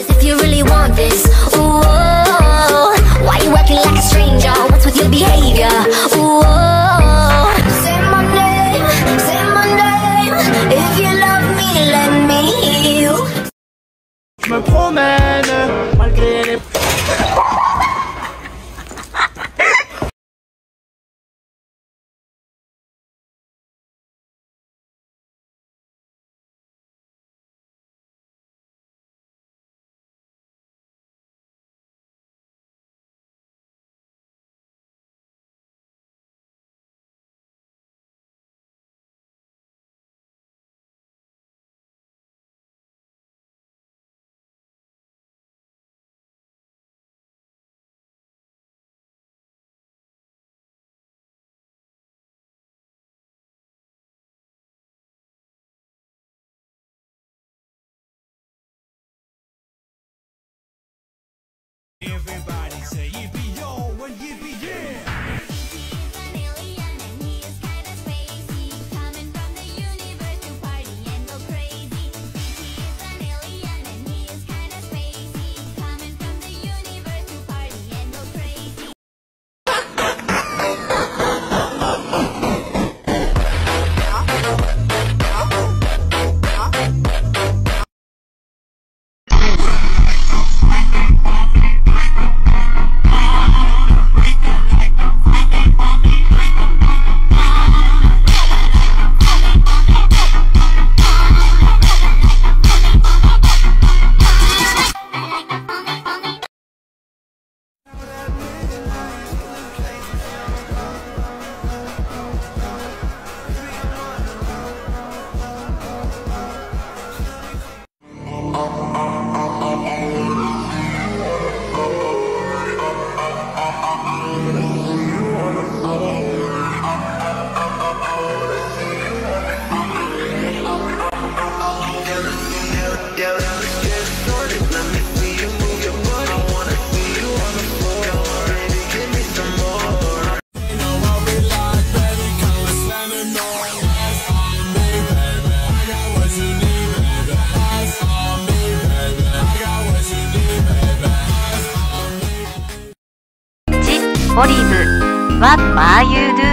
If you really want this, ooh, why you acting like a stranger? What's with your behavior? Ooh, say my name, say my name. If you love me, let me hear you. Je me promène malgré les... Everybody say yippee yo and yippee yeah. He's an alien and he is kinda spacey, coming from the universe to party and go crazy. He is an alien and he is kinda spacey, coming from the universe to party and go crazy. Olive, what are you doing?